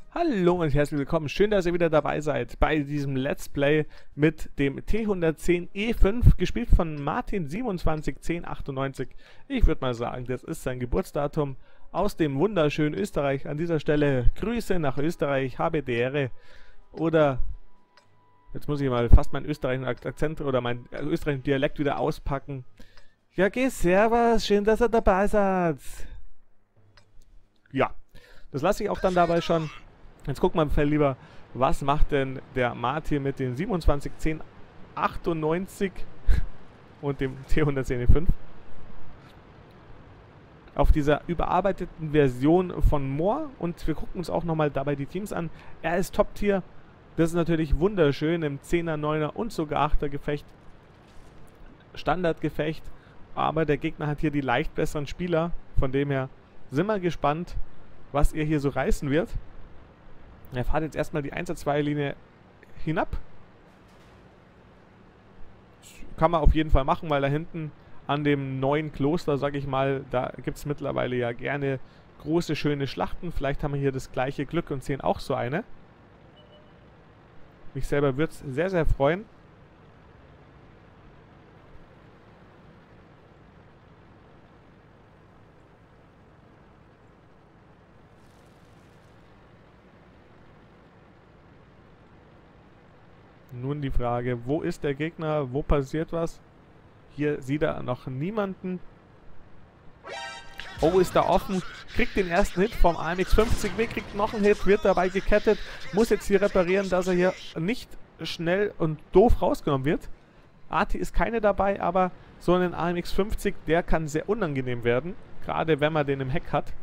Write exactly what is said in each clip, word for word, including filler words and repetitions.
Hallo und herzlich willkommen, schön, dass ihr wieder dabei seid bei diesem Let's Play mit dem T hundertzehn E fünf, gespielt von Martin siebenundzwanzig zehn achtundneunzig. Ich würde mal sagen, das ist sein Geburtsdatum aus dem wunderschönen Österreich. An dieser Stelle Grüße nach Österreich, habe die Ehre. Oder, jetzt muss ich mal fast meinen österreichischen Akzent oder meinen österreichischen Dialekt wieder auspacken. Ja, geh, servus, schön, dass ihr dabei seid. Ja, das lasse ich auch dann dabei schon. Jetzt gucken wir mal lieber, was macht denn der Martin mit den siebenundzwanzig zehn achtundneunzig und dem T hundertzehn E fünf. Auf dieser überarbeiteten Version von Moore, und wir gucken uns auch nochmal dabei die Teams an. Er ist Top-Tier, das ist natürlich wunderschön im zehner, neuner und sogar achter Gefecht. Standardgefecht, aber der Gegner hat hier die leicht besseren Spieler, von dem her sind wir gespannt, was er hier so reißen wird. Er fährt jetzt erstmal die eins zwei Linie hinab. Das kann man auf jeden Fall machen, weil da hinten an dem neuen Kloster, sag ich mal, da gibt es mittlerweile ja gerne große, schöne Schlachten. Vielleicht haben wir hier das gleiche Glück und sehen auch so eine. Mich selber würde es sehr, sehr freuen. Nun die Frage, wo ist der Gegner, wo passiert was? Hier sieht er noch niemanden. Oh, ist da offen, kriegt den ersten Hit vom A M X fünfzig W, kriegt noch einen Hit, wird dabei gekettet, muss jetzt hier reparieren, dass er hier nicht schnell und doof rausgenommen wird. Arti ist keine dabei, aber so einen A M X fünfzig, der kann sehr unangenehm werden, gerade wenn man den im Heck hat.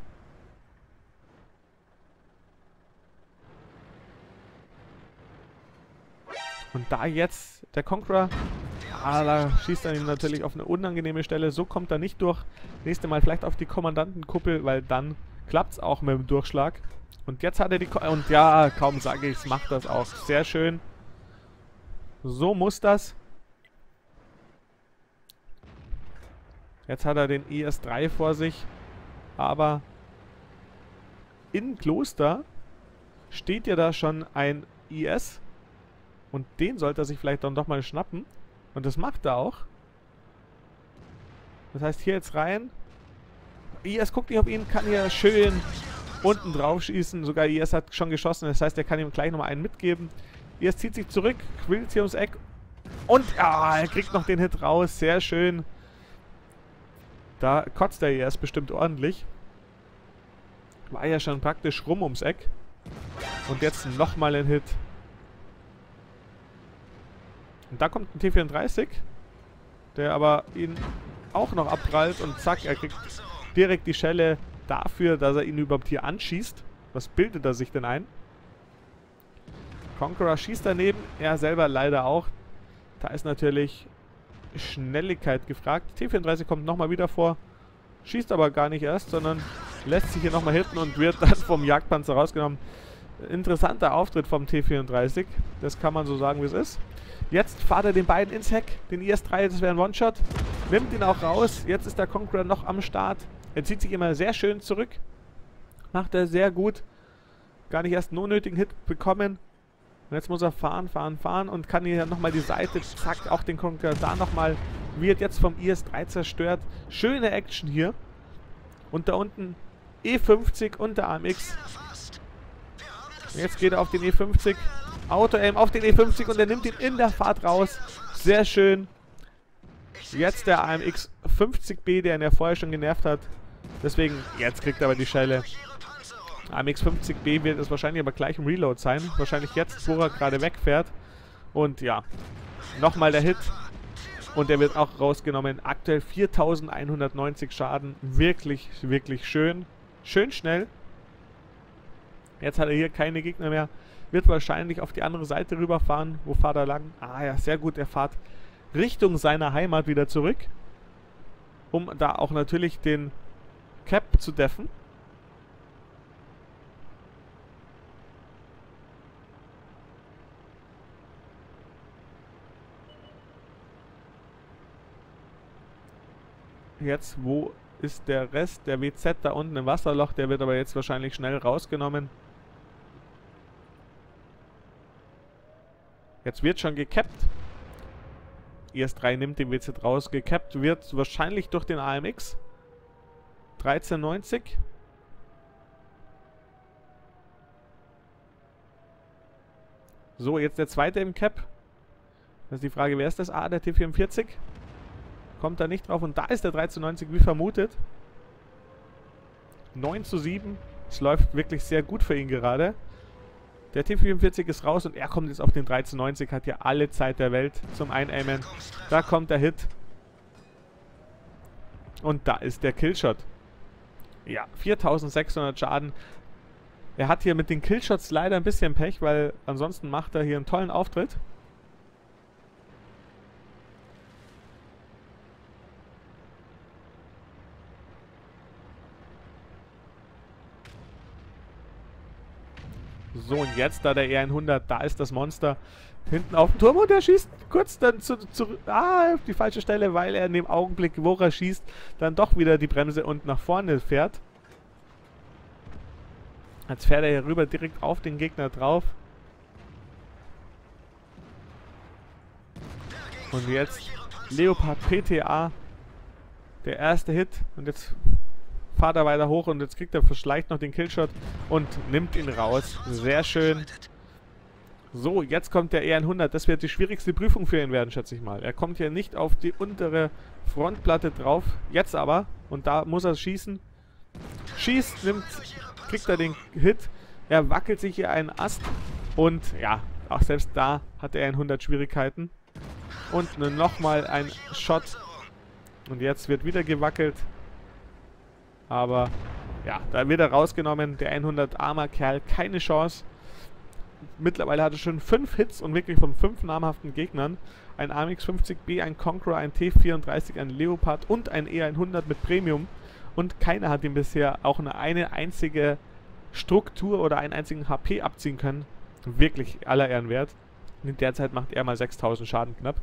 Und da jetzt der Conqueror, ah, da schießt er ihn natürlich auf eine unangenehme Stelle. So kommt er nicht durch. Nächstes Mal vielleicht auf die Kommandantenkuppel, weil dann klappt es auch mit dem Durchschlag. Und jetzt hat er die... Ko und ja, kaum sage ich es, macht das auch. Sehr schön. So muss das. Jetzt hat er den E S drei vor sich. Aber in Kloster steht ja da schon ein I S. Und den sollte er sich vielleicht dann doch mal schnappen. Und das macht er auch. Das heißt, hier jetzt rein. I S guckt nicht auf ihn, kann hier schön unten drauf schießen. Sogar I S hat schon geschossen. Das heißt, er kann ihm gleich nochmal einen mitgeben. I S zieht sich zurück, quillt hier ums Eck. Und ja, er kriegt noch den Hit raus. Sehr schön. Da kotzt der I S bestimmt ordentlich. War ja schon praktisch rum ums Eck. Und jetzt nochmal ein Hit. Und da kommt ein T vierunddreißig, der aber ihn auch noch abprallt und zack, er kriegt direkt die Schelle dafür, dass er ihn überhaupt hier anschießt. Was bildet er sich denn ein? Conqueror schießt daneben, er selber leider auch. Da ist natürlich Schnelligkeit gefragt. T vierunddreißig kommt nochmal wieder vor, schießt aber gar nicht erst, sondern lässt sich hier nochmal hitten und wird dann vom Jagdpanzer rausgenommen. Interessanter Auftritt vom T vierunddreißig, das kann man so sagen, wie es ist. Jetzt fahrt er den beiden ins Heck, den I S drei, das wäre ein One-Shot. Nimmt ihn auch raus, jetzt ist der Conqueror noch am Start. Er zieht sich immer sehr schön zurück. Macht er sehr gut. Gar nicht erst einen unnötigen Hit bekommen. Und jetzt muss er fahren, fahren, fahren und kann hier nochmal die Seite, zack, auch den Conqueror da nochmal. Wird jetzt vom I S drei zerstört. Schöne Action hier. Und da unten E fünfzig und der A M X. Jetzt geht er auf den E fünfzig. Auto-Aim auf den E fünfzig und er nimmt ihn in der Fahrt raus. Sehr schön. Jetzt der A M X fünfzig B, der ihn ja vorher schon genervt hat. Deswegen, jetzt kriegt er aber die Schelle. A M X fünfzig B wird es wahrscheinlich aber gleich im Reload sein. Wahrscheinlich jetzt, wo er gerade wegfährt. Und ja, nochmal der Hit. Und der wird auch rausgenommen. Aktuell viertausendeinhundertneunzig Schaden. Wirklich, wirklich schön. Schön schnell. Jetzt hat er hier keine Gegner mehr. Wird wahrscheinlich auf die andere Seite rüberfahren. Wo fahrt er lang? Ah ja, sehr gut. Er fährt Richtung seiner Heimat wieder zurück. Um da auch natürlich den Cap zu deffen. Jetzt, wo ist der Rest? Der W Z da unten im Wasserloch. Der wird aber jetzt wahrscheinlich schnell rausgenommen. Jetzt wird schon gekappt. I S drei nimmt den W Z raus. Gekappt wird wahrscheinlich durch den A M X. dreizehn neunzig. So, jetzt der zweite im Cap. Das ist die Frage, wer ist das? Ah, der T vierundvierzig. Kommt da nicht drauf. Und da ist der dreizehn neunzig, wie vermutet. neun zu sieben. Es läuft wirklich sehr gut für ihn gerade. Der T vierundvierzig ist raus und er kommt jetzt auf den dreizehn neunzig. Hat ja alle Zeit der Welt zum Einaimen. Da kommt der Hit. Und da ist der Killshot. Ja, viertausendsechshundert Schaden. Er hat hier mit den Killshots leider ein bisschen Pech, weil ansonsten macht er hier einen tollen Auftritt. So, und jetzt da der E hundert, da ist das Monster hinten auf dem Turm und er schießt kurz dann zu, zu ah, auf die falsche Stelle, weil er in dem Augenblick, wo er schießt, dann doch wieder die Bremse und nach vorne fährt. Jetzt fährt er hier rüber direkt auf den Gegner drauf. Und jetzt Leopard P T A, der erste Hit. Und jetzt fährt er weiter hoch und jetzt kriegt er verschleicht noch den Killshot und nimmt ihn raus. Sehr schön. So, jetzt kommt der E hundert. Das wird die schwierigste Prüfung für ihn werden, schätze ich mal. Er kommt hier nicht auf die untere Frontplatte drauf. Jetzt aber. Und da muss er schießen. Schießt, nimmt, kriegt er den Hit. Er wackelt sich hier einen Ast. Und ja, auch selbst da hat der E hundert Schwierigkeiten. Und nochmal ein Shot. Und jetzt wird wieder gewackelt. Aber ja, da wird er rausgenommen. Der hundert armer Kerl, keine Chance. Mittlerweile hat er schon fünf Hits und wirklich von fünf namhaften Gegnern. Ein A M X fünfzig B, ein Conqueror, ein T vierunddreißig, ein Leopard und ein E hundert mit Premium. Und keiner hat ihm bisher auch eine, eine einzige Struktur oder einen einzigen H P abziehen können. Wirklich aller Ehren wert. Und in der Zeit macht er mal sechstausend Schaden knapp.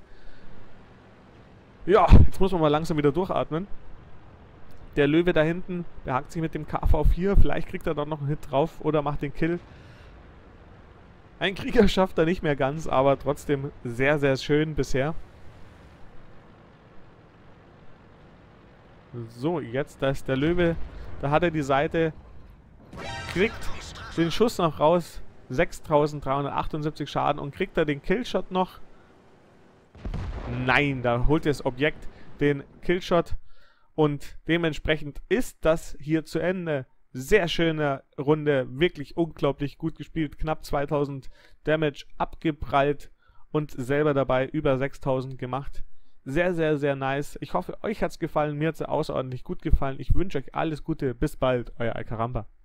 Ja, jetzt muss man mal langsam wieder durchatmen. Der Löwe da hinten behagt sich mit dem K V vier. Vielleicht kriegt er dann noch einen Hit drauf oder macht den Kill. Ein Krieger schafft er nicht mehr ganz, aber trotzdem sehr, sehr schön bisher. So, jetzt da ist der Löwe. Da hat er die Seite. Kriegt den Schuss noch raus. sechstausenddreihundertachtundsiebzig Schaden. Und kriegt er den Killshot noch? Nein, da holt das Objekt den Killshot. Und dementsprechend ist das hier zu Ende. Sehr schöne Runde, wirklich unglaublich gut gespielt. Knapp zweitausend Damage abgeprallt und selber dabei über sechstausend gemacht. Sehr, sehr, sehr nice. Ich hoffe, euch hat es gefallen. Mir hat es außerordentlich gut gefallen. Ich wünsche euch alles Gute. Bis bald, euer Alcaramba.